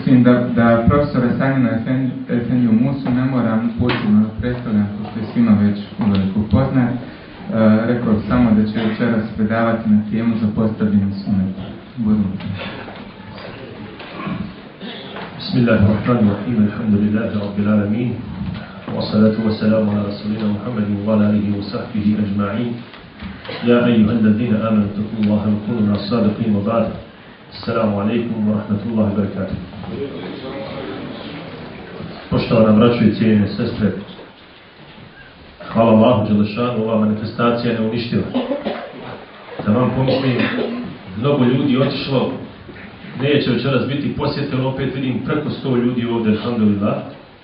Mislim da profesora Sanjina Efendiju Musu ne moram posebno predstavljati, pošto je svima već uveliko poznat. Rekao samo da će večeras predavati na temu zapostavljenim sunnetom. Budite. Bismillahirrahmanirrahim, alhamdulillahi rabbil alamin, wassalatu wassalamu ala rasulina Muhammadin wa ala alihi wa sahbihi ajma'in. Ya ayyuhalladhina amanu taqullaha wa kunu ma'as sadiqin wa ba'd. Assalamu alaikum wa rahmatullahi wa barakatuh. Poštovana braćo i cijenjene sestre, hvala Allahu dželešanu, ova manifestacija je neuništiva. Da vam pomislim, mnogo ljudi otišlo, neće večeras biti posjeteno, opet vidim preko 100 ljudi ovdje, alhamdulillah.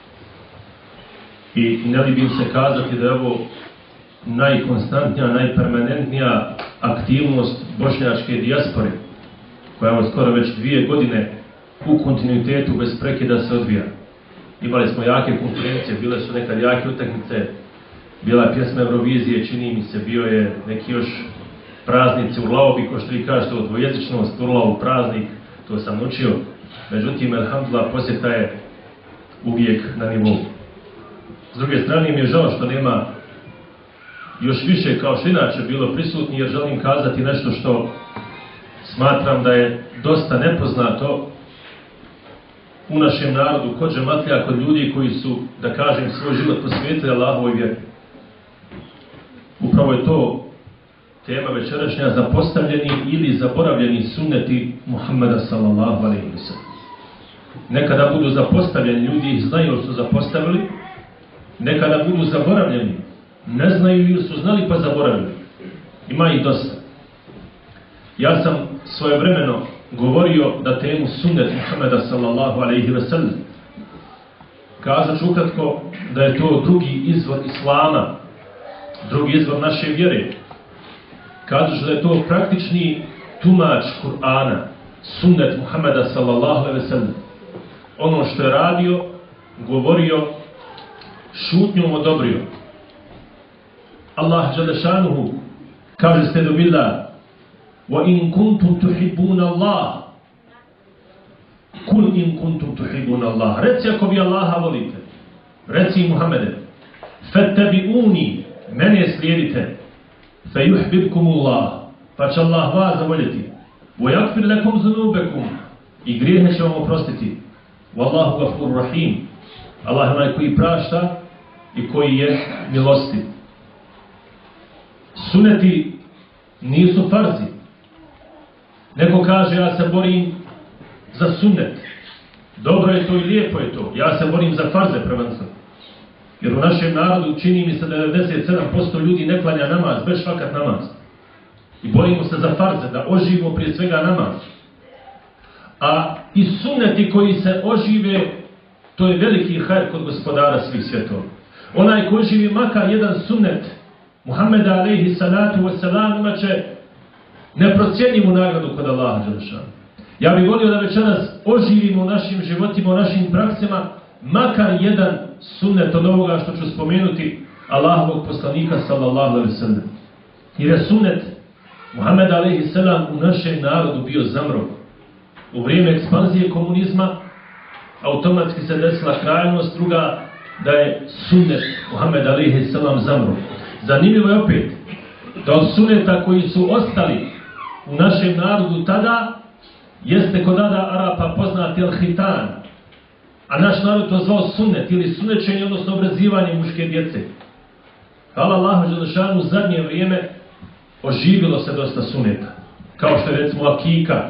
I ne libim se kazati da je ovo najkonstantnija, najpermanentnija aktivnost bošnjačke dijaspore, koja je skoro već 2 godine u kontinuitetu bez prekida se odvija. Imali smo jake konferencije, bile su nekad jake utakmice, bila je pjesma Eurovizije, čini mi se, bio je neki još praznici u Laobi, ko što vi kažete, o dvojezičnost, Urlaov praznik, to sam učio. Međutim, alhamdulillah, posjeta je uvijek na nivou. S druge strane mi je žao što nema još više kao što inače bilo prisutni, jer želim kazati nešto što smatram da je dosta nepoznato u našem narodu, kod džematlija, kod ljudi koji su, da kažem, svoj život posvetili Allahovoj vjeri. Upravo je to tema večerašnja, zapostavljeni ili zaboravljeni sunneti Muhammeda sallallahu alejhi ve sellem. Nekada budu zapostavljeni, ljudi ih znaju jer su zapostavili, nekada budu zaboravljeni, ne znaju ili su znali pa zaboravili. Ima ih dosta. Ja sam svojevremeno govorio da temu sunnet Muhammeda sallallahu alejhi ve sellem. Kazat ću ukratko da je to drugi izvor Islama, drugi izvor naše vjere. Kazat ću da je to praktični tumač Kur'ana, sunnet Muhammeda sallallahu alejhi ve sellem. Ono što je radio, govorio, šutnjom odobrio. Allah dželešanuhu kaže stedu billah: وَإِن كُنْتُمْ تُحِبُّونَ اللَّهِ قُلْ إِن كُنْتُمْ تُحِبُّونَ اللَّهِ. Reci ako vi Allaha volite, reci Muhammede, فَتَّبِعُونِ, mene slijedite, فَيُحْبِبْكُمُ اللَّهِ, pa će Allah vas zavoljeti, وَيَغْفِرْ لَكُمْ ذُنُوبَكُمْ, i grijehe će vam oprostiti, وَاللَّهُ غَفُورٌ رَحِيمٌ, Allah je onaj koji prašta i koji je milostiv. Suneti nisu farzi. Neko kaže ja se borim za sunnet. Dobro je to i lijepo je to. Ja se borim za farze prvenstveno. Jer u našem narodu čini mi se da 97% ljudi ne klanja namaz, bez švakat namaz. I borimo se za farze, da oživimo prije svega namaz. A i sunneti koji se ožive, to je veliki hajr kod gospodara svih svjetova. Onaj koji oživi makar jedan sunnet Muhammeda alejhi salatu wassalam imat će neprocjenjivu nagradu kod Allaha dželešanu. Ja bih volio da večeras oživimo u našim životima, u našim praksama makar jedan sunnet od ovoga što ću spomenuti Allahovog poslanika sallallahu alejhi ve sellem. Jer je sunnet Muhammeda alejhi salam u našem narodu bio zamro. U vrijeme ekspanzije komunizma automatski se desila krajnost, druga da je sunnet Muhammeda alejhi salam zamro. Zanimljivo je opet da od sunneta koji su ostali u našem narodu tada jeste kod Arapa poznati al-hitan, a naš narod to zvao sunnet ili sunnečenje, odnosno obrazivanje muške djece. Hvala Allahu dželešanu, u zadnje vrijeme oživilo se dosta sunneta, kao što je recimo akika,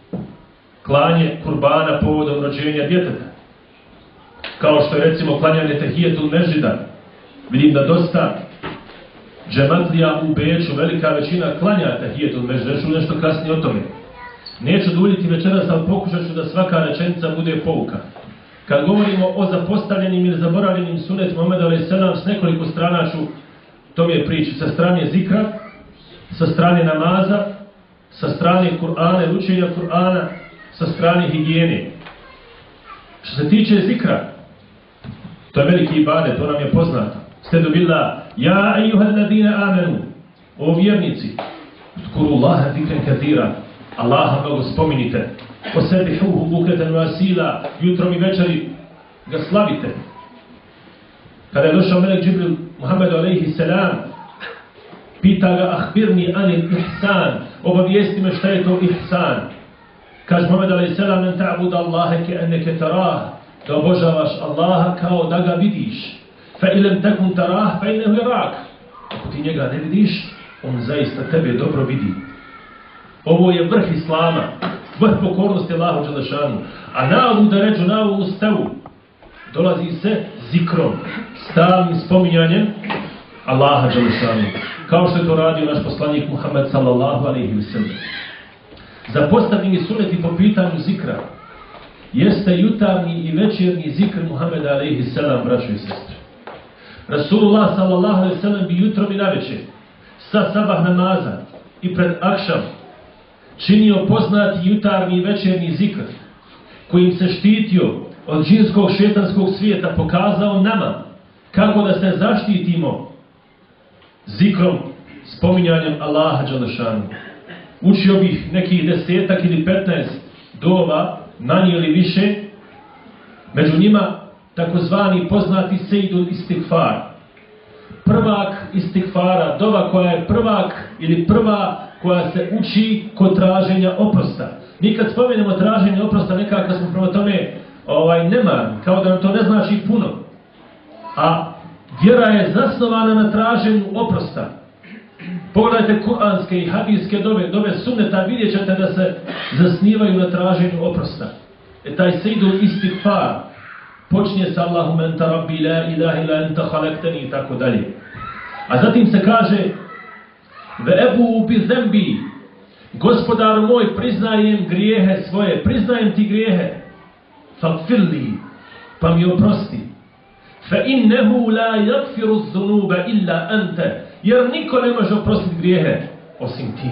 klanje kurbana povodom rođenja djeteta, kao što je recimo klanjanje tehijetul mežida. Vidim da dosta džematlija u Beču, velika većina klanja tehijetul mežid, reću nešto kasnije o tome. Neću duljiti večeras, ali pokušat ću da svaka rečenica bude pouka. Kad govorimo o zapostavljenim ili zaboravljenim sunnetima Muhammeda alejhi selam, s nekoliko strana ću tome prići. Sa strane zikra, sa strane namaza, sa strane Kur'ana, učenja Kur'ana, sa strane higijene. Što se tiče zikra, to je veliki ibadet, to nam je poznato. Stedu billah, ja ejuhel ladine amenu, o vjernici, udkuru Allaha zikren katira, Allaha mnogo spominjite. Osebihuhu bukreten wa asila, jutrom i večeri ga slavite. Kada je došao melek Džibril Muhammedu alejhi selam, pita ga ahbirni anil ihsan, obavijesti me šta je to ihsan. Kaže Muhammed alejhi selam, en ta'budu Allahe ke enneke tarah, da obožavaš Allaha kao da ga vidiš. Fa ilem tekun tarah, fa innehu yarak. Ako ti njega ne vidiš, on zaista tebe dobro vidi. Ovo je vrh Islama, vrh pokornosti Allahu dželešanu. A navu da ređu, navu ustavu, dolazi se zikrom, stalnim spominjanjem Allaha dželešanu. Kao što je to radio naš poslanik Muhammed sallallahu alejhi ve sellem. Zapostavljeni suneti po pitanju zikra jeste jutarnji i večernji zikr Muhammeda alejhi selam, braćo i sestre. Rasulullah sallallahu alejhi ve sellem bi jutrom i navečer sa sabah namaza i pred akšam činio poznati jutarnji i večernji zikr kojim se štitio od džinskog šetanskog svijeta, pokazao nama kako da se zaštitimo zikrom, spominjanjem Allaha dželešanu. Učio bih nekih 10 ili 15 dova, manje ili više, među njima takozvani poznati sejdul istigfar. Prvak istigfara, dova koja je prvak ili prva koja se uči kod traženja oprosta. Mi kad spomenemo traženje oprosta, nekako smo prema tome nemarni, kao da nam to ne znači puno. A vjera je zasnovana na traženju oprosta. Pogledajte kuranske i hadijske dove sunneta, vidjet ćete da se zasnivaju na traženju oprosta. Taj sejdul istigfar počinje sa Allahumma enta rabbi la ilaha illa enta halaktani i tako dalje. A zatim se kaže ve ebu bi zembi, gospodaru moj, priznajem grijehe svoje, priznajem ti grijehe, fagfirli, pa mi oprosti. Fa innehu la yagfiru zunuba illa ante, jer niko ne može oprostiti grijehe osim ti.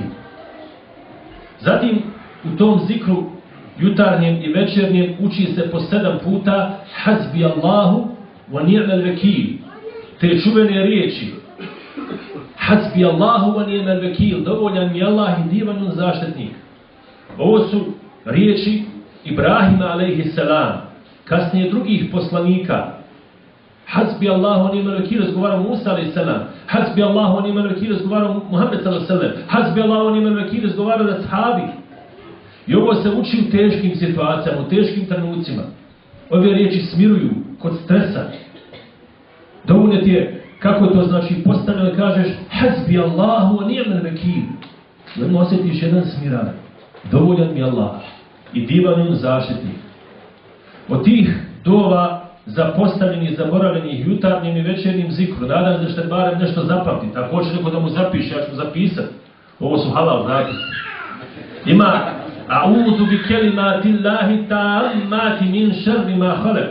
Zatim u tom zikru jutarnjem i večernjem uči se po 7 puta hasbi Allahu wa ni'mal vekil. Te čuvene riječi hasbi Allahu wa ni'mal vekil, dovoljan mi Allah i divan on zaštitnik. Ovo su riječi Ibrahima alejhi selam, kasnije drugih poslanika. Hasbi Allahu wa ni'mal vekil razgovara Musa alejhi selam, hasbi Allahu wa ni'mal vekil razgovara Muhammed sallallahu alejhi ve sellem, hasbi Allahu wa ni'mal vekil razgovara ashabi. I ovo se uči u teškim situacijama, u teškim trenucima. Ove riječi smiruju kod stresa. Dovoljno ti je, kako to znači, postavljeno kažeš hasbi Allahu wa ni'mal vekil. I odmah osjetiš jedan smiraj. Dovoljan mi Allah i divan on zaštitnik. Od tih dova zapostavljenih, zaboravljenih jutarnjim i večernjim zikru, nadam se da ćete barem nešto zapamtiti. Ako hoće neko da mu zapiše, ja ću zapisati. Ovo su halal zapisi. Ima a'udhu bi kelimatillahi ta'ammati min šarri ma khalaq.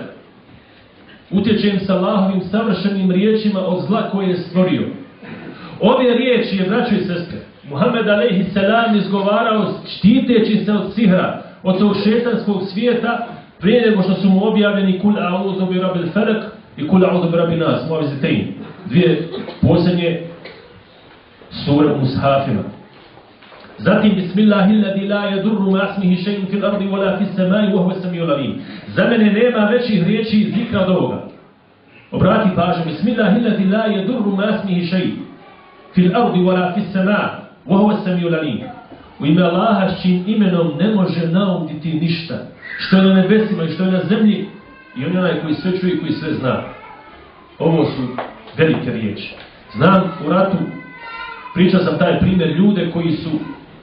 Utječem sa Allahovim savršenim riječima od zla koje je stvorio. Ove riječi je, braćo i sestre, Muhammed alejhi selam izgovarao štiteći se od sihra, od tog šetanskog svijeta, prije nego što su mu objavljeni kul a'udhu bi rabbil falaq i kul a'udhu bi rabbin nas, mu'avizetein. Dvije posljednje sure u mushafima. Zatim bismillahilladzi la yadurru ma ismihi shay'un fil ardi wala fis samai wa huwa as-sami'ul alim. Za mene nema većih riječi zikra od ovoga. Obrati pažnju, bismillahilladzi la yadurru ma ismihi shay'un fil ardi wala fis samai wa huwa as-sami'ul alim. U ime Allaha s čijim imenom ne može nauditi ništa, što je na nebesima i što je na zemlji, i on je onaj koji sve čuje i koji sve zna. Ovo su velike riječi. Znam u ratu, pričao sam taj primjer, ljude koji su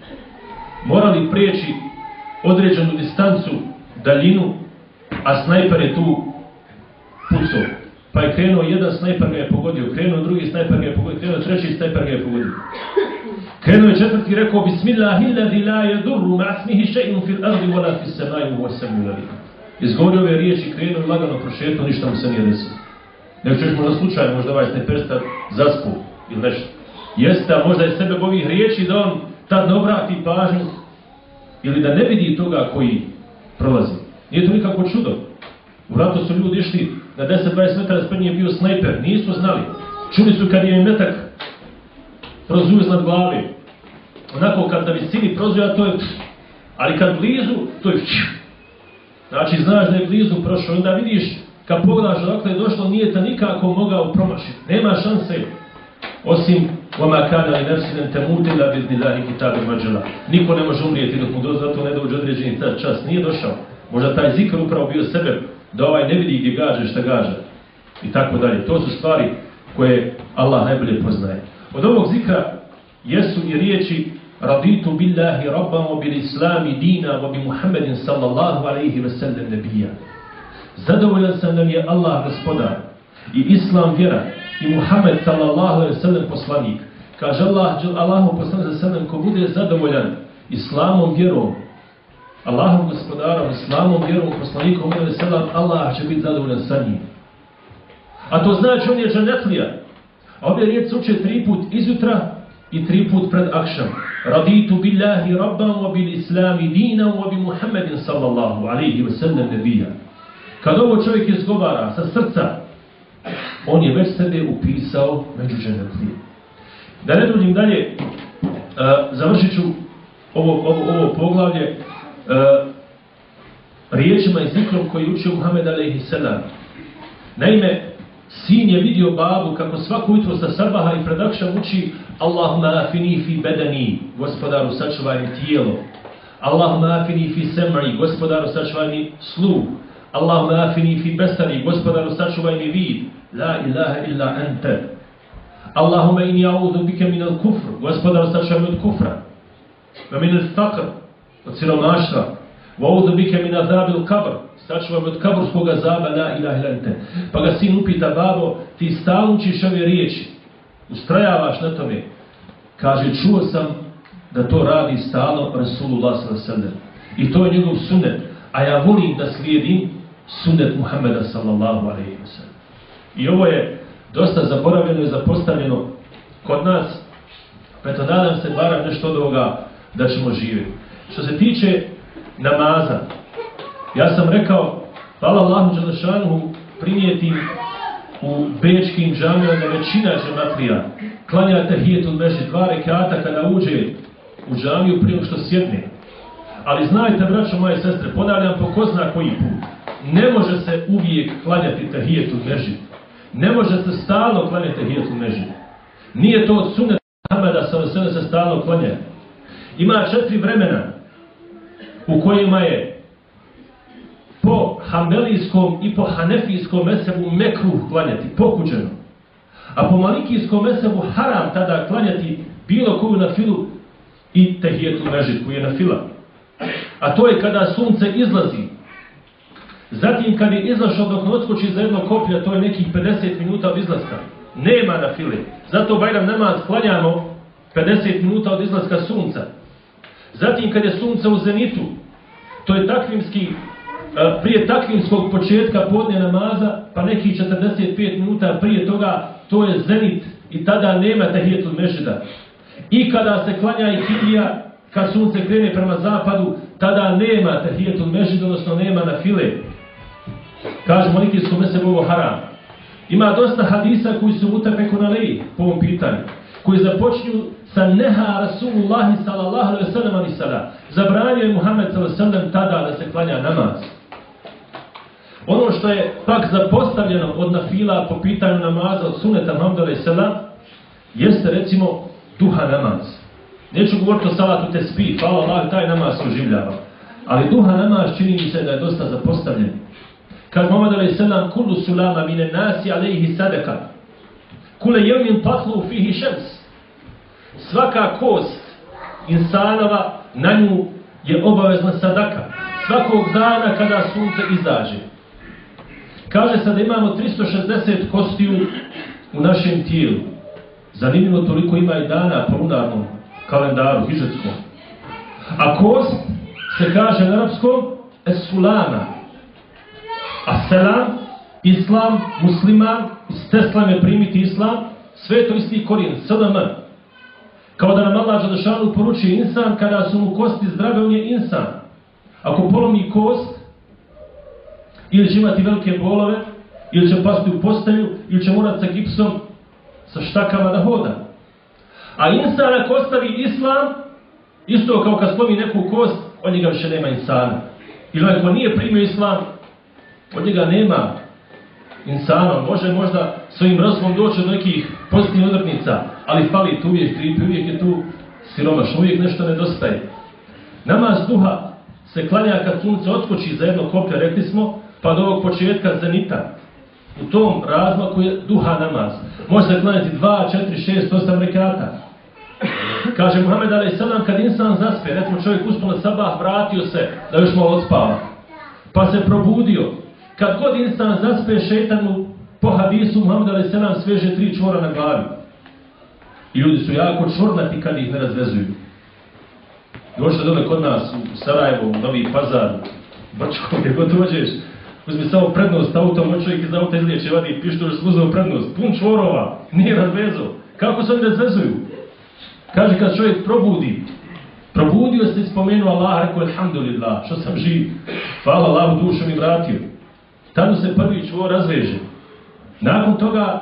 morali prijeći određenu distancu, daljinu, a snajper je tu pucao. Pa je krenuo jedan snajper ga je pogodio, krenuo drugi snajper ga je pogodio, krenuo treći snajper ga je pogodio. Krenuo je četvrti i rekao bismillahilladzi la yadurru ma ismihi shay'un fil ardi wala fis samai wa huwa as-sami'ul alim. Izgovorio ove riječi, krenuo i lagano prošetao, ništa mu se nije desilo. Nego ćeš možda slučajno, možda ovaj snajperista zaspu ili nešto. Jeste, a možda je sebe ovih riječi da on tad ne obrati pažnju ili da ne vidi toga koji prolazi. Nije to nikako čudo. U ratu su ljudi išli na 10-20 metara spred njih je bio snajper, nisu znali. Čuli su kad je metak prozuje iznad glave. Onako kad na visini prozuje, a to je Ali kad blizu, to je znači znaš da je blizu prošlo, onda vidiš, kad pogledaš odakle je došlo, nije te nikako mogao promašiti. Nema šanse, osim وَمَا كَانَ لِنَفْسٍ أَنْ تَمُوتَ إِلَّا بِإِذْنِ اللَّهِ كِتَابًا مُؤَجَّلًا. Niko ne može umrijeti dok mu zato ne dođe određeni čas. Nije došao. Možda taj zikr upravo bio sebe, da ovaj ne vidi gdje gaže, šta gaže. I tako dalje. To su stvari koje Allah najbolje poznaje. Od ovog zikra jesu i riječi Raditu billahi rabban wa bil islami dina wa bi Muhammedin sallallahu alaihi ve sellem nebija. Zadovoljan sam da mi je Allah gospodar i Islam vjera i Muhammed sallallahu alaihi ve sellem poslanik. Kaže Allahu poslanik za sellem, ko bude zadovoljan Islamom vjerom, Allahom gospodarom, Islamom vjerom, poslanikom alaihi ve sellem, Allah će biti zadovoljan sa njim. A to znači on je džanetlija. A ove riječi uče 3 put izjutra i 3 put pred akšam. Raditu billahi rabban wa bil islami dinan wa bi Muhammedin sallallahu alaihi wa sallam nebija. Kad ovo čovjek izgovara sa srca, on je već sebe upisao među džanetlije. Da ne dužim dalje, završit ću ovo poglavlje riječima i zikrom koji učio Muhammed alaihi sallam. Naime, sin je vidio babu kako svako jutro sa sabaha i pred akšam uči Allahumma afini fi bedani, gospodaru sačuvaj mi tijelo. Allahumma afini fi sem'i, gospodaru sačuvaj mi sluh. Allahumma afini fi besari, gospodaru sačuvaj mi vid. La ilaha illa ente. Allahumma inni a'udhu bika min al-kufr, gospodaru sačuvaj mi od kufra. Wa min al-faqr, od siromaštva. Wa a'udhu bika min adhabi al-qabr, sačuvaj mi od kaburskog azaba, la ilaha illa ente. Pa ga sin upita, babo, ti stalno učiš ove riječi, ustrajavaš na tome. Kaže, čuo sam da to radi stalno Rasulullah sallallahu alejhi ve sellem. I to je njegov sunnet. A ja volim da slijedim sunnet Muhammeda sallallahu alejhi ve sellem. I ovo je dosta zaboravljeno i zapostavljeno kod nas. Pa eto, nadam se barem nešto od ovoga da ćemo živjeti. Što se tiče namaza, ja sam rekao, hvala Allahu dželešanuhu, primijetim u bečkim džamijama da većina džematlija klanja tahijetul mežid 2 rekata kada uđe u džamiju prije što sjedne. Ali znajte, braćo moje sestre, ponavljam po ko zna koji put, ne može se uvijek klanjati tahijetul mežid. Ne može se stalno klanjati tahijetul mežid. Nije to od sunneta Muhameda sallallahu alejhi ve sellem se stalno klanja. Ima 4 vremena u kojima je po hanbelijskom i po hanefijskom mezhebu mekruh klanjati, pokuđeno. A po malikijskom mezhebu haram tada klanjati bilo koju nafilu i tahijetul mežid koji je nafila. A to je kada sunce izlazi. Zatim kad je izašao dok ne odskoči za jedno koplje, to je nekih 50 minuta od izlaska. Nema nafile. Zato Bajram namaz klanjamo 50 minuta od izlaska sunca. Zatim kad je sunce u zenitu, to je takvimski, prije takvimskog početka podne namaza, pa nekih 45 minuta prije toga, to je zenit i tada nema tahijetul mežida. I kada se klanja ikindija, kad sunce krene prema zapadu, tada nema tahijetul mežid, odnosno nema nafile. Kažemo malikijskom mezhebu ovo haram. Ima dosta hadisa koji su mutafekun alejhi po ovom pitanju, koji započinju sa neha Rasulullahi sallallahu alejhi ve sellem ani sala. Zabranio je Muhammed sallallahu alejhi ve sellem tada da se klanja namaz. Ono što je pak zapostavljeno od nafila po pitanju namaza od suneta Muhammeda alejhi selam jeste recimo duha namaz. Neću govoriti o salatu tesbih, hvala Allah, taj namaz se oživljava. Ali duha namaz čini mi se da je dosta zapostavljen. Kad Muhammed alejhi selam kullu sulama mine nasi alejhi sadaka. Kule jevmin tatlu fihi šems. Svaka kost insanova, na nju je obavezna sadaka. Svakog dana kada sunce izađe. Kaže se da imamo 360 kostiju u našem tijelu. Zanimljivo, toliko ima i dana po lunarnom kalendaru, hidžetskom. A kost se kaže na arapskom es-sulama. A selam, islam, musliman, isteslam je primiti islam, sve to isti korijen, SLM. Kao da nam Allah dželešanu poručuje insan, kada su mu kosti zdrave, on je insan. Ako polomi kost, ili će imati velike bolove, ili će pasti u postelju, ili će morati sa gipsom, sa štakama da hoda. A insan ako ostavi islam, Isto kao kad slomi neku kost, od njega više nema insana. Ili onaj ko nije primio islam, od njega nema insana. Može možda svojim razumom doći do nekih pozitivnih odrednica, ali fali tu uvijek kripi, uvijek je tu siromašno, uvijek nešto nedostaje. Namaz duha se klanja kad sunce otskoči za jedno koplje, rekli smo, pa do ovog početka zenita. U tom razmaku je duha namaz. Može se klanjati 2, 4, 6, 8 rekata. Kaže Muhammed a.s. kad insan zaspe, recimo čovjek uspio na sabah, vratio se da još malo odspava, pa se probudio. Kad god insan zaspe, šeitan mu po hadisu Muhammed a.s. sveže 3 čvora na glavi. I ljudi su jako čvornati kad ih ne razvezuju. Došli dole kod nas u Sarajevo, u Novi Pazar, Brčko, gdje god dođeš, uzmi samo prednost autom, čovjek iz auta izliječe, vadi pištolj, uzeo prednost, pun čvorova, nije razvezao. Kako se oni razvezuju? Kaže kad čovjek probudio se i spomenuo Allaha, rekao alhamdulillah, što sam živ, hvala Allahu, dušu mi vratio. Tada se prvi čvor razveže. Nakon toga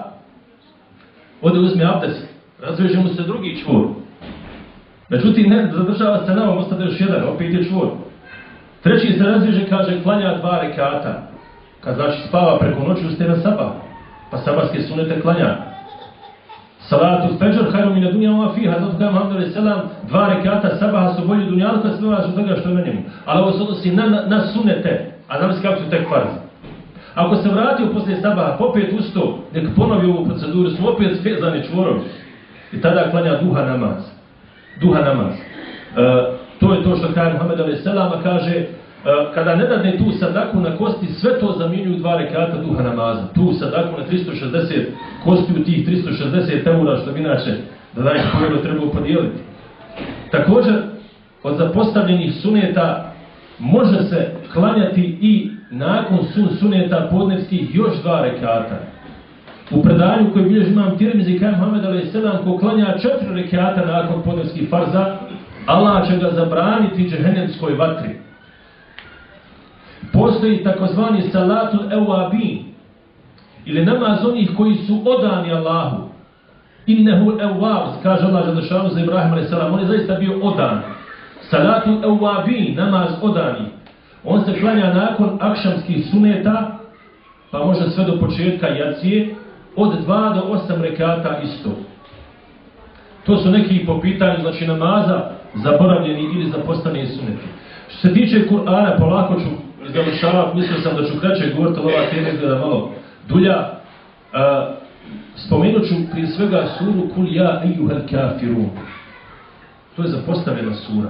ode uzme abdest, razveže mu se drugi čvor. Međutim, ne zadržava se na ovom, ostane još jedan, opet je čvor. Treći se razveže, kaže, klanja 2 rekata. Kad znači spava preko noći, ustaje na sabah. Pa sabahske sunete klanja. Salatu fajr hajru min ad-dunya wa fiha, zato kaže Muhammed a.s. 2 rekata sabaha su bolji dunjalka sve od toga što je na njemu. Ali ovo se odnosi na sunete, a znam se kako su tek farzi. Ako se vratio poslije sabaha, popet usto, nek ponovi ovu proceduru, su opet svezani čvorovi. I tada klanja duha namaz. Duha namaz. To je to što kaže Muhammed a.s. kaže, kada ne dadne tu sadaku na kosti, sve to zamjenjuju 2 rekata duha namaza. Tu sadaku na 360 kosti u tih 360 eura, što bi inače, da dajte pogledu, treba podijeliti. Također, od zapostavljenih suneta može se klanjati i nakon suneta podnevskih još 2 rekata. U predanju koji bilježi imam Tirmizi, kaže Muhammed a.s. ko klanja 4 rekata nakon podnevskih farza, Allah će ga zabraniti džehennemskoj vatri. Postoji takozvani salatul ewabin, ili namaz onih koji su odani Allahu. Innehu ewab, kaže Allah Želešanu za Ibrahim a.s. On je zaista bio odan. Salatul ewabin, namaz odani. On se klanja nakon akšamskih suneta, pa može sve do početka jacije, od 2 do 8 rekata isto. To su neki po pitanju, znači namaza, zaboravljeni ili zapostavljeni suneti. Što se tiče Kur'ana, polako ću završavati, mislio sam da ću kraće govoriti, ali ova tema izgleda malo dulja. Spomenut ću prije svega suru Kul ja ejuhel kafirun. To je zapostavljena sura.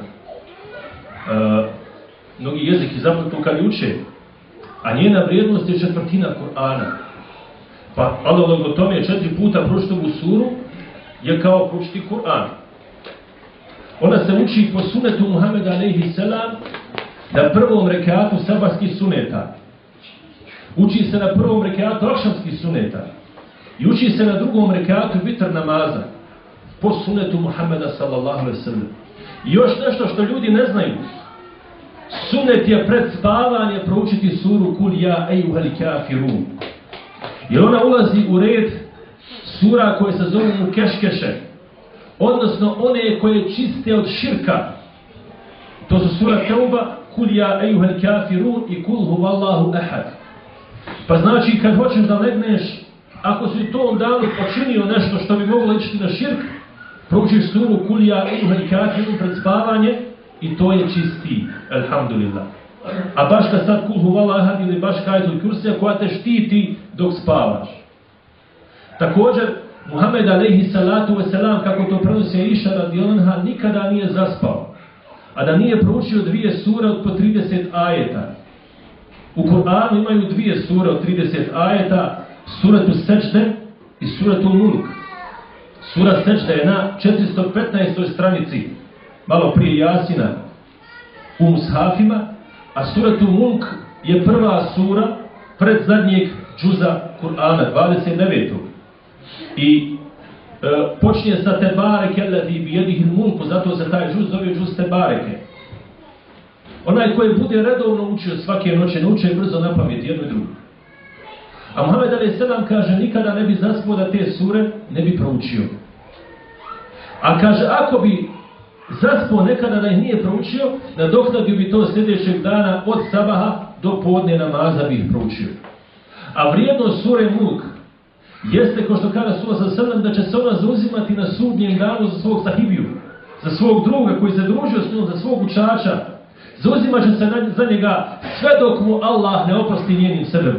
Mnogi jeziki zapravo kad uče, a njena vrijednost je 1/4 Kur'ana. Pa analogno tome 4 puta proučiti ovu suru je kao proučiti Kur'an. Ona se uči po sunetu Muhameda a.s. na prvom rekatu sabahskih suneta. Uči se na prvom rekatu akšamskih suneta. I uči se na drugom rekatu vitr namaza. Po sunetu Muhameda s.a.v. I još nešto što ljudi ne znaju. Sunet je pred spavanje proučiti suru Kul ja ejuhel kafirun. Jer ona ulazi u red sura koje se zovu Mukeškeše. Odnosno one koje čiste od širka. To su sura Teuba, Kul ja ejuhel kafirun i Kul huvallahu ahad. Pa znači kad hoćeš da legneš, ako si u tom danu počinio nešto što bi moglo ići na širk, proučiš suru Kul ja ejuhel kafirun pred spavanje i to je čisti, alhamdulillah. A baš kad sad Kul huvallahu ahad ili baš kajetul kursija koja te štiti dok spavaš. Također, Muhammed alejhi salatu wasalam, kako to prenosi Aisha radijallahu anha, nikada nije zaspao, a da nije proučio 2 sure od po 30 ajeta. U Kur'anu imaju 2 sure od 30 ajeta, suratu Seđde i suratu Mulk. Sura Seđde je na 415. stranici, malo prije Jasina, u mushafima, a suratu Mulk je prva sura pred zadnjeg džuza Kur'ana, 29. I počinje sa Tebareke allati bijedihil mulku, zato se taj džuz zove džuz Tebareke. Onaj koji bude redovno učio svake noći, ne uče brzo na pamet jedno i drugo. A Muhammed a.s. kaže, nikada ne bi zaspao da te sure ne bi proučio. A kaže, ako bi zaspao nekada da ih nije proučio, nadoknadio bi to sljedećeg dana od sabaha do podne namaza bi ih proučio. A vrijednost sure Mulk jeste, kao što kaže Rasulullah sallallahu da će se ona zauzimati na sudnjem danu za svog sahibiju, za svog druga koji se družio s njom, za svog učača. Zauzimat će se za njega sve dok mu Allah ne oprosti njenim sebebom.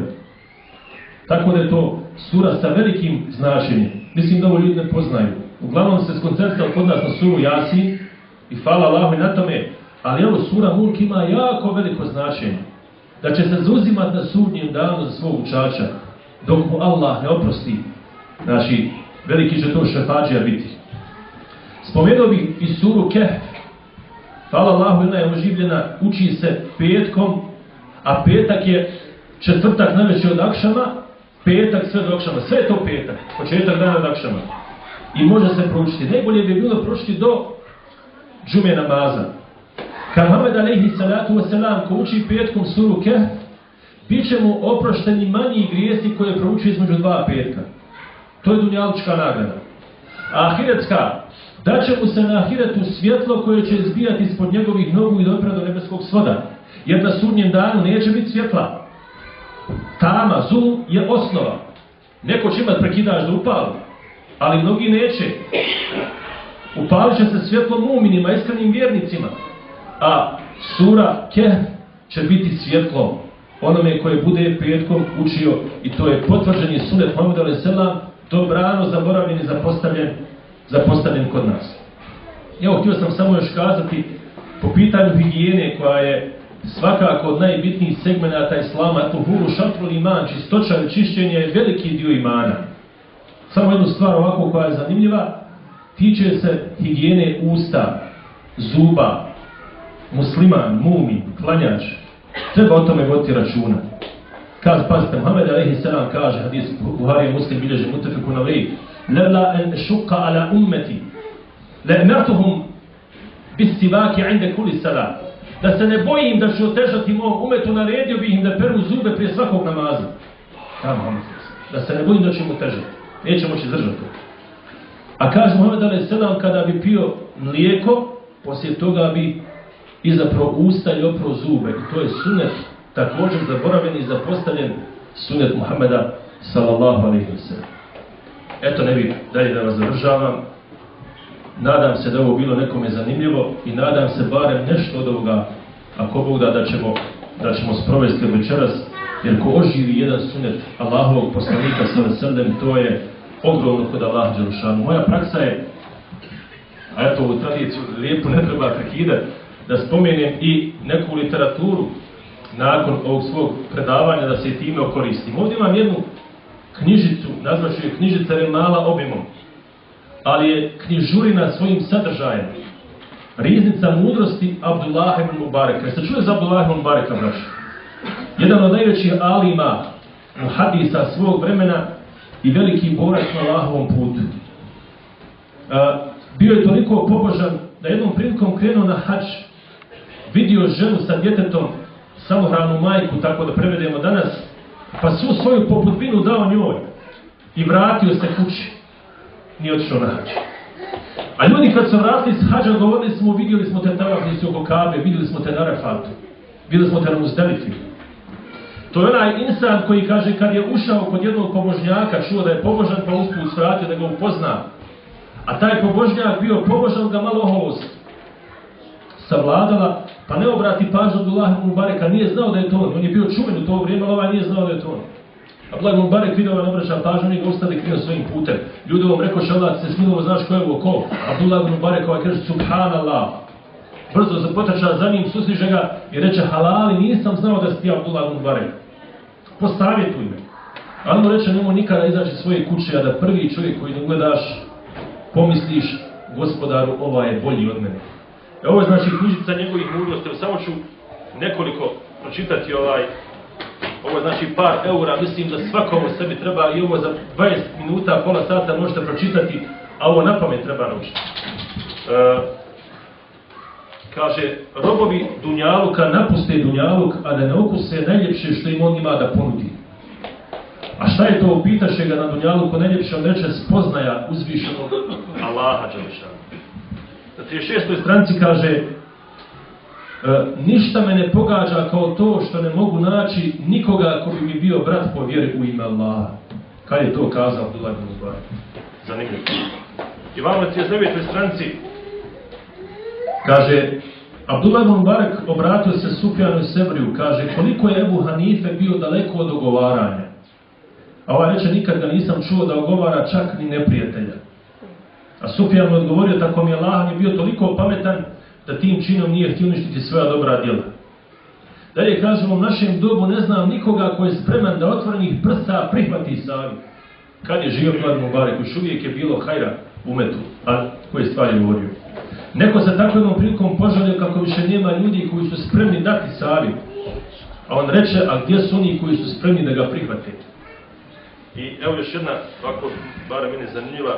Tako da je to sura sa velikim značenjem. Mislim da ovo ljudi ne poznaju. Uglavnom se skoncentrirali kod nas na suru Jasin i hvala Allahu i na tome, ali evo sura Mulk ima jako veliko značenje. Da će se zauzimati na sudnjem danu za svog učača dok mu Allah ne oprosti. Znači, veliki će to šefađija biti. Spomenuo bih i suru Kehf. Hvala Allahu, ona je oživljena, uči se petkom, a petak je četvrtak najveći od akšama, petak sve do akšama, sve je to petak, početak dana od akšama. I može se proučiti. Najbolje bi bilo proučiti do džume namaza. Kad Muhammed alejhi salatu wasalam ko uči petkom suru Kehf, bit će mu oprošteni manji grijesi koje proučuje između dva petka. To je dunjalučka nagrada. A ahiretska, da će mu se na ahiretu svjetlo koje će izbijati ispod njegovih nogu i dopre do nebeskog svoda. Jer na sudnjem danu neće biti svjetla. Tama, zulum je osnova. Neko će imati prekidač da upali, ali mnogi neće. Upalit će se svjetlo mu'minima, iskrenim vjernicima. A sura Kehf će biti svjetlo onome koje bude petkom učio, i to je potvrđeni sunet Muhammed alejhi selam, dobrano zaboravljen i zapostavljen kod nas. Evo, htio sam samo još kazati po pitanju higijene, koja je svakako od najbitnijih segmenata islama, tuhuru šatrul iman, čistoća i čišćenje je veliki dio imana. Samo jednu stvar ovako koja je zanimljiva, tiče se higijene usta, zuba. Musliman, mumin, klanjač, treba o tome voditi računa. Pazite, Muhammed alejhi selam kaže, hadis Buharija Muslim bilježe muttefekun alejhi, levla en šuqa ala ummeti, le'mertuhum bistivaki inde kuli salat. Da se ne bojim da ću otežati mom umetu, naredio bih im da peru zube prije svakog namaza. Da se ne bojim da ću im otežati. Neće moći izdržati. A kaže Muhammed alejhi selam, kada bi pio mlijeko, poslije toga bi izapravo usta i oprao zube. I to je sunet također zaboravljen i zapostavljen sunet Muhammeda sallallahu alejhi ve sellem. Eto, ne bih dalje da vas zadržavam. Nadam se da ovo bilo nekome zanimljivo i nadam se barem nešto od ovoga, ako Bog da ćemo sprovesti večeras, jer ko oživi jedan sunet Allahovog poslanika sallallahu alejhi ve sellem, to je ogromno kod Allaha dželešanu. Moja praksa je, a eto ovu tradiciju lijepo ne treba prekidati, da spomenem i neku literaturu nakon ovog svog predavanja, da se i time okoristim. Ovdje imam jednu knjižicu, nazvaću je knjižica jer je mala obimom, ali je knjižurina svojim sadržajem. Riznica mudrosti Abdullah ibn Mubareka. Jeste čuli za Abdullah ibn Mubareka, braći? Jedan od najvećih alima, muhadisa svog vremena i veliki borac na Allahovom putu. Bio je toliko pobožan da jednom prilikom krenuo na hadž, vidio ženu sa djetetom, samohranu majku, tako da prevedemo danas, pa svu svoju popudbinu dao njoj i vratio se kući. Nije otišao na hadž. A ljudi kad su vratili s hadža, govorili smo, vidjeli smo te tavafili su oko Kabe, vidjeli smo te na Arefatu, vidjeli smo te na Muzdelifi. To je onaj insan koji kaže, kad je ušao kod jednog pobožnjaka, čuo da je pobožan, pa usput svratio da ga upozna. A taj pobožnjak bio pobožan, ga malo oholost savladala, pa ne obrati pažnju Abdullah ibn Mubareka, nije znao da je to on. On je bio čuven u to vrijeme, ali ovaj nije znao da je to on. Abdullah ibn Mubarek vidio, ne obraća pažnju, oni ga ustali krenuo svojim putem. Ljudi ovom rekao, šalat se smilovo, znaš ko je ovo, ko? Abdullah ibn Mubarek ovaj kaže, subhanallah. Brzo se potrča za njim, susliže ga i reče, halali, nisam znao da si ti Abdullah ibn Mubarek. Posavjetuj me. Ali mu reče, nemoj nikada izaći iz svoje kuće, a da prvi čovjek koji ne gledaš, pomisliš, gospodaru, ovaj je bolji od mene. Ovo je znači knjižica njegovih mudrosti, samo ću nekoliko pročitati ovo je znači par eura, mislim da svakom u sebi treba i ovo za 20 minuta, pola sata možete pročitati, a ovo na pamet treba naučiti. Kaže, robovi dunjaluka napuste dunjaluk, a da ne okuse najljepše što im on ima da ponudi. A šta je to, upitaše ga na dunjaluku najljepše, on reče spoznaja uzvišenog Allaha dželešanu. 36. stranici kaže ništa me ne pogađa kao to što ne mogu naći nikoga ko bi mi bio brat po vjeri u ime Allaha. Kad je to kazao Abdullah ibn Mubarak? Zanimljivo. I vamo na 39. stranici kaže Abdullah ibn Mubarak obratio se Sufjanu Sebriju, kaže koliko je Ebu Hanife bio daleko od ogovaranja. A ovaj reče nikad ga nisam čuo da ogovara čak ni neprijatelja. A Sufjan mu odgovorio tako mi je Allah je bio toliko pametan da tim činom nije htio uništiti svoja dobra djela. Dalje kažemo u našem dobu ne znam nikoga koji je spreman da otvorenih prsa prihvati savjet. Kad je živio Abdullah ibn Mubarak, još uvijek je bilo hajra u metu, a koje stvari govorio. Neko se tako jednom prilikom požalio kako više nema ljudi koji su spremni dati savjet. A on reče, a gdje su oni koji su spremni da ga prihvate? I evo još jedna, ovako, barem meni zanimljiva.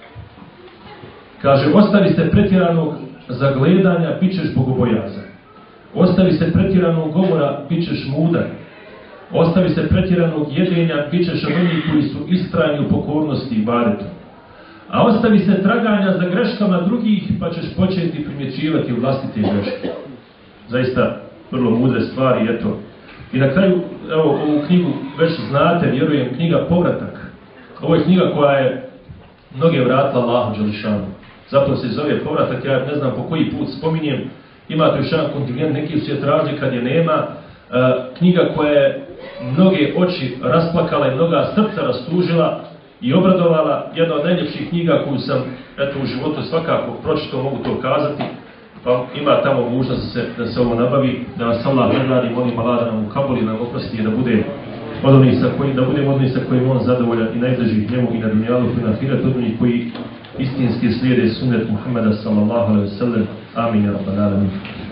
Kaže, ostavi se pretjeranog zagledanja, bit ćeš bogobojazan. Ostavi se pretjeranog govora, bit ćeš mudar. Ostavi se pretjeranog jedenja, bit ćeš od onih koji su istrajni u pokornosti i ibadetu. A ostavi se traganja za greškama drugih, pa ćeš početi primjećivati vlastite greške. Zaista, vrlo mudre stvari, eto. I na kraju, evo, ovu knjigu već znate, vjerujem, knjiga Povratak. Ovo je knjiga koja je mnoge vratila Allahu Đelešanu. Zato se zove Povratak, ja ne znam po koji put spominjem. Imate još jedan kontingent, neki su je tražili kad je nema. Knjiga koja je mnoge oči rasplakala i mnoga srca rastužila i obradovala. Jedna od najljepših knjiga koju sam eto, u životu svakako pročitao, mogu to kazati. Pa ima tamo mogućnost da se ovo nabavi, da nas Allah nagradi, molim Allah da nam ukabuli, da nam oprosti i da budemo od onih sa kojim on zadovoljan i najbližih njemu i na dunjalu i na ahiretu, od onih koji istinski slijede sunnet Muhammeda sallallahu alaihi wa sallam. Amin, ja rabbal alamin.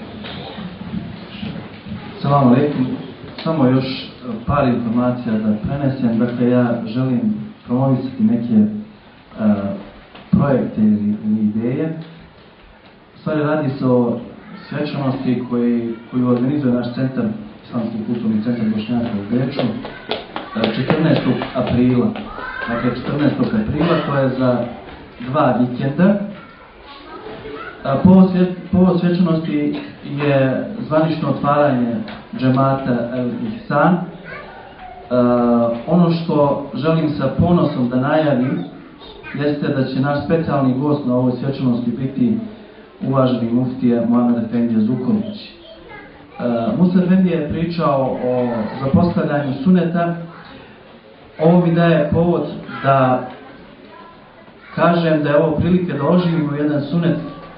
Salamu alaikum. Samo još par informacija da prenesem. Dakle, ja želim promovisati neke projekte ili ideje. U stvari radi se o svečanosti koju organizuje naš centar, Islamski kulturni centar Bošnjaka u Beču, 14. aprila. Dakle, 14. aprila, to je za 2 vikenda. Povod svečanosti je zvanično otvaranje džemata El Ihsan. Ono što želim sa ponosom da najavim jeste da će naš specijalni gost na ovoj svečanosti biti uvaženi muftija Muhamed Efendija Zuković. Musa Efendija je pričao o zapostavljanju suneta. Ovo mi daje povod da kažem da je ovo prilike da oživimo jedan sunet,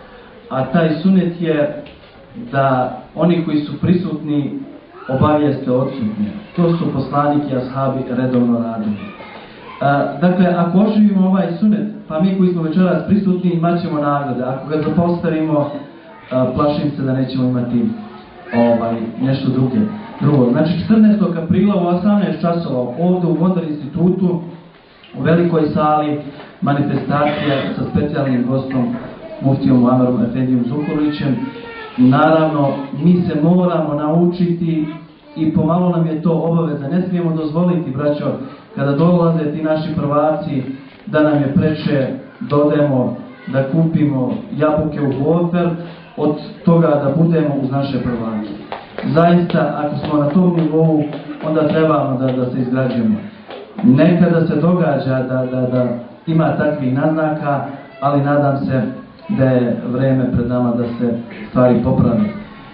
a taj sunet je da oni koji su prisutni obavijeste odsutne. To su poslanik i ashabi redovno radili. Dakle, ako oživimo ovaj sunet, pa mi koji smo večeras prisutni imat ćemo nagrade. Ako ga zapostavimo, plašim se da nećemo imati nešto drugo. Znači, 14. aprila u 18 časova ovdje u Modar institutu u velikoj sali manifestacija sa specijalnim gostom muftijom Muhamedom Efendijom Zukorlićem. Naravno, mi se moramo naučiti i pomalo nam je to obaveza. Ne smijemo dozvoliti, braćo, kada dolaze ti naši prvaci, da nam je preče dodemo, da kupimo jabuke u bofer, od toga da budemo uz naše prvake. Zaista, ako smo na tom nivou, onda trebamo da se izgrađujemo. Nekada se događa da ima takvih naznaka, ali nadam se da je vreme pred nama da se stvari poprave.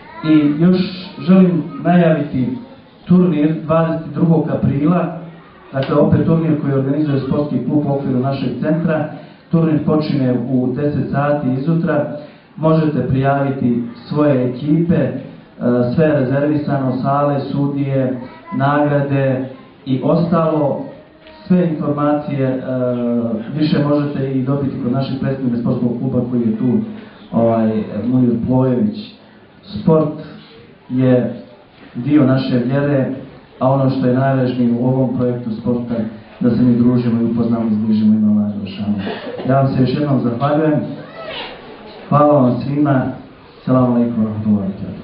I još želim najaviti turnir 22. aprila, dakle opet turnir koji organizuje sportski klub u okviru našeg centra. Turnir počinje u 10 sati izutra. Možete prijaviti svoje ekipe, sve je rezervisano, sale, sudije, nagrade i ostalo. Sve informacije više možete i dobiti kod našeg predstavnika sportskog kluba koji je tu, Munir Plojević. Sport je dio naše vjere, a ono što je najvažnije u ovom projektu sporta da se mi družimo i upoznamo i zbližimo ima Allah Đelešanu. Ja vam se još jednom zahvaljujem. Hvala vam svima. Selamu alaikum wa rahmatullahi wa barakatuh.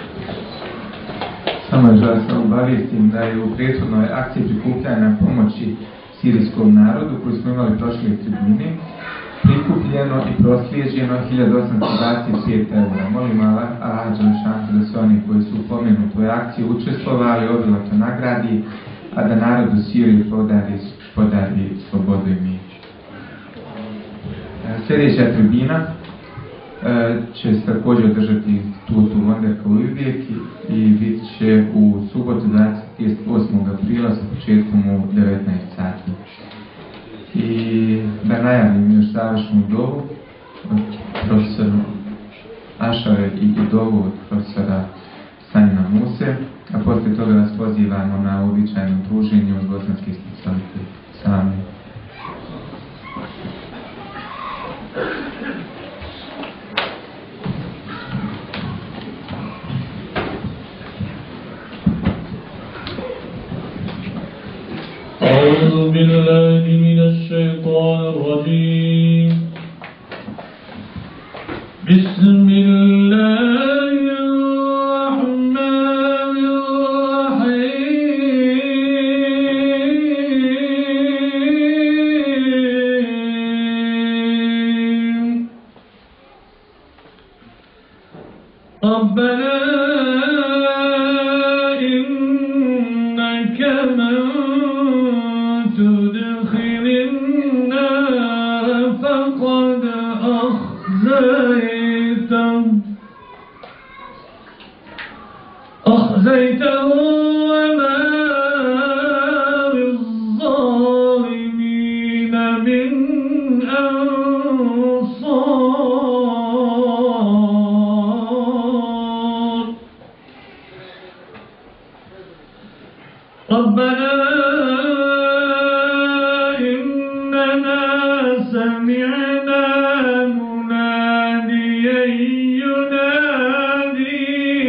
Samo je želim se obavijestim da je u prethodnoj akciji prikupljanja pomoći sirijskom narodu koju smo imali prošle tribine, prikupljeno i proslijeđeno 1825 eura. Molim Allah Đelešanu da se oni koji su u pomenutoj akciji učestvovali obilato nagradi, a da narodu Sirije podari slobodu i mir. Sljedeća tribina će se također održati institutu Wonder kao uvijek i bit će u subotu 28. aprila sa početkom u 19 sati. I da najavim još završnu dovu od profesora Ašave i dovu od profesora Sanjina Muse, a poslije toga nas pozivamo na uobičajeno druženje uz bosanski specialitet. Sami. أعوذ بالله من الشيطان الرجيم بسم الله الرحمن الرحيم ربنا إنك من تدخل النار فقد أخزيته وما للظالمين من أنصار ربنا إننا سمعنا مناديا ينادي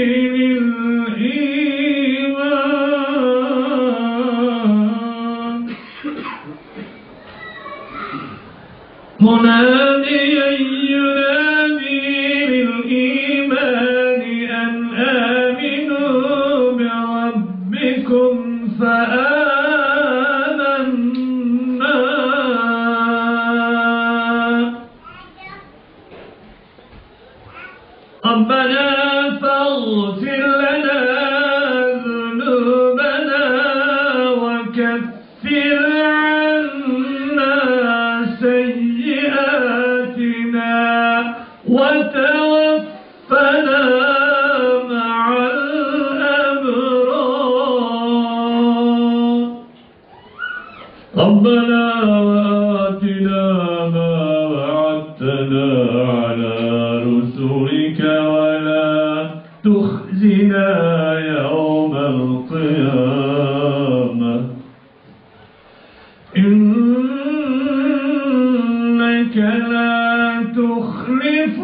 للإيمان أن آمنوا بربكم فآمنا ربنا فاغفر لنا ذنوبنا وكفر عنا سيئاتنا وتوفنا مع الأبرار ربنا وآتنا ما وعدتنا على رسلك ولا تخزنا يوم القيامة إنك لا تخلف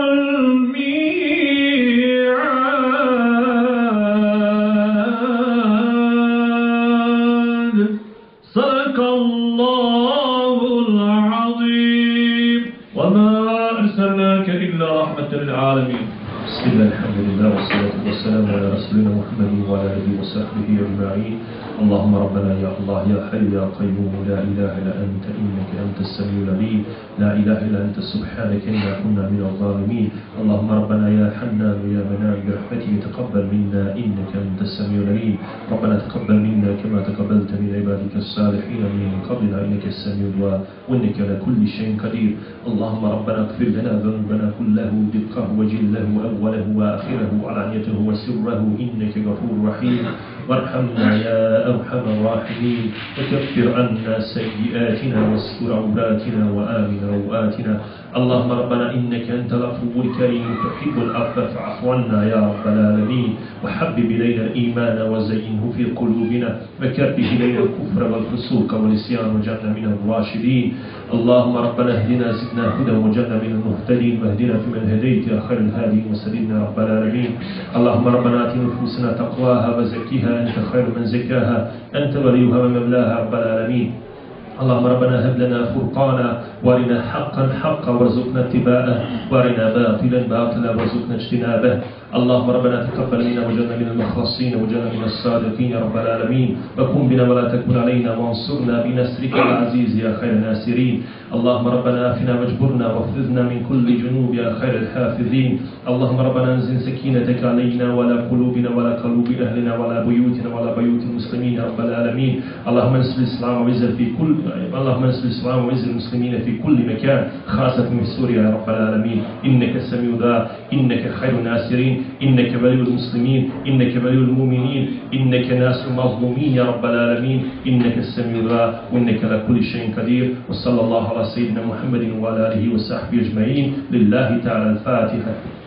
الميعاد صدق الله العظيم وما أرسلناك إلا رحمة للعالمين. بسم الله الحمد لله والصلاة والسلام على رسولنا محمد وعلى آله وصحبه أجمعين. اللهم ربنا يا الله يا حي يا قيوم لا إله إلا أنت إنك أنت السميع العليم لا إله إلا أنت سبحانك إنا كنا من الظالمين. اللهم ربنا يا حنان يا منان برحمتك تقبل منا إنك أنت السميع العليم. ربنا تقبل منا كما تقبلت من عبادك الصالحين من قبلنا إنك السميع الدعاء وإنك على كل شيء قدير. اللهم ربنا اغفر لنا ذنوبنا كله دقه وجله أوله وآخره وعلانيته وسره إنك غفور رحيم. وارحمنا يا أرحم الراحمين وكفر عنا سيئاتنا واستر عوراتنا وآمن روآتنا. اللهم ربنا إنك أنت العفو الكريم تحب العفو فاعف عنا يا رب العالمين. وحبب إلينا الإيمان وزينه في قلوبنا وكره إلينا الكفر والفسوق والعصيان وجعلنا من الراشدين. اللهم ربنا اهدنا زدنا هدى وجعلنا من المهتدين واهدنا فيمن هديت يا خير الهادين وسددنا رب العالمين. اللهم ربنا آت نفوسنا تقواها وزكها أنت خير من زكاها أنت وليها ومولاها رب العالمين. اللهم ربنا هب لنا فرقانا وارنا حقا حقا وارزقنا اتباعه وارنا باطلا باطلا وارزقنا اجتنابه. اللهم ربنا تقبل منا وجعلنا من المخلصين وجعلنا من الصادقين يا رب العالمين، وكن بنا ولا تكن علينا وانصرنا بنصرك العزيز يا خير الناصرين. اللهم ربنا آفنا واجبرنا واحفظنا من كل جنوب يا خير الحافظين. اللهم ربنا انزل سكينتك علينا ولا قلوبنا ولا قلوب أهلنا ولا بيوتنا ولا بيوت المسلمين يا رب العالمين. اللهم انصر الإسلام وعز المسلمين في كل مكان، خاصة في سوريا يا رب العالمين. إنك السميع الدعاء، إنك خير الناصرين، إنك ولي المسلمين، إنك ولي المؤمنين، إنك ناصر المظلومين يا رب العالمين. إنك السميع الدعاء وإنك على كل شيء قدير. وصلى الله على سيدنا محمد وعلى آله وصحبه أجمعين. لله تعالى الفاتحة.